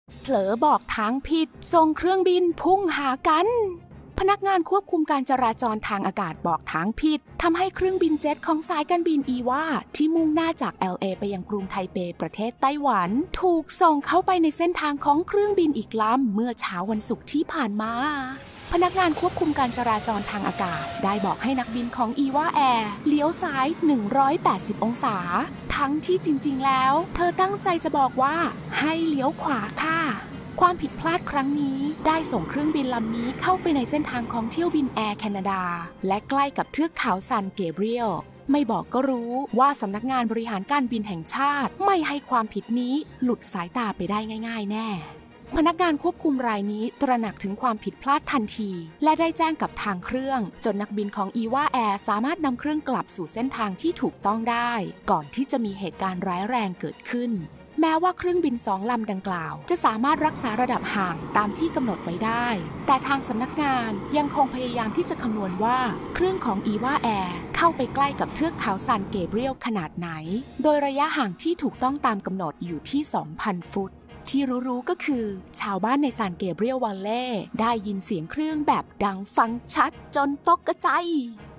เผลอบอกทางผิดส่งเครื่องบินพุ่งหากันพนักงานควบคุมการจราจรทางอากาศบอกทางผิดทำให้เครื่องบินเจ็ตของสายการบินอีวาที่มุ่งหน้าจาก LA ไปยังกรุงไทเปประเทศไต้หวันถูกส่งเข้าไปในเส้นทางของเครื่องบินอีกลำเมื่อเช้าวันศุกร์ที่ผ่านมาพนักงานควบคุมการจราจรทางอากาศได้บอกให้นักบินของอีวาแอร์เลี้ยวซ้าย180องศาทั้งที่จริงๆแล้วเธอตั้งใจจะบอกว่าให้เลี้ยวขวาค่ะความผิดพลาดครั้งนี้ได้ส่งเครื่องบินลำนี้เข้าไปในเส้นทางของเที่ยวบินแอร์แคนาดาและใกล้กับเทือกเขาซานเกเบรียลไม่บอกก็รู้ว่าสำนักงานบริหารการบินแห่งชาติไม่ให้ความผิดนี้หลุดสายตาไปได้ง่ายๆแน่พนักงานควบคุมรายนี้ตระหนักถึงความผิดพลาดทันทีและได้แจ้งกับทางเครื่องจนนักบินของอีวาแอร์สามารถนำเครื่องกลับสู่เส้นทางที่ถูกต้องได้ก่อนที่จะมีเหตุการณ์ร้ายแรงเกิดขึ้นแม้ว่าเครื่องบิน2 ลำดังกล่าวจะสามารถรักษาระดับห่างตามที่กำหนดไว้ได้แต่ทางสำนักงานยังคงพยายามที่จะคำนวณว่าเครื่องของอีวาแอร์เข้าไปใกล้กับเทือกเขาซานเกเบรียลขนาดไหนโดยระยะห่างที่ถูกต้องตามกำหนดอยู่ที่ 2,000 ฟุตที่รู้ๆก็คือชาวบ้านในซานเกเบรียลวัลเล่ได้ยินเสียงเครื่องแบบดังฟังชัดจนตกใจ